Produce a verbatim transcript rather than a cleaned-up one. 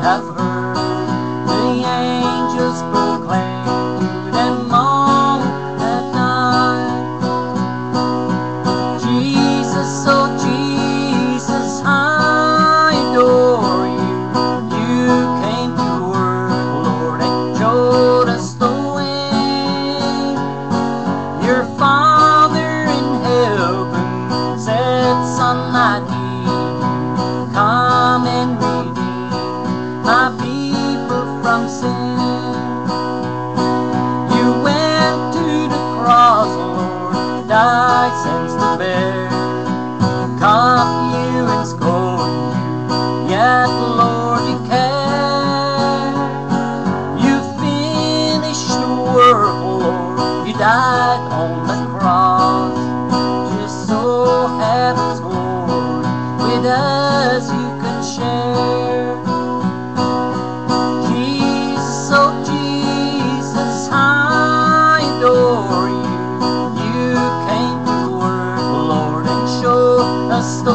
have heard the angels proclaim to them all that night. Jesus, oh Jesus, I adore you. You came to earth, Lord, and showed us the way. Your Father in heaven said, Son, I need you. Come and redeem my people from sin. You went to the cross, Lord, died sins to bear. Caught you and scorned you, yet, Lord, you care. You finished the work, Lord, you died on the cross, just so heaven's glory with us you could share. Jesus, oh Jesus, I adore you. You came to earth, Lord, and showed us the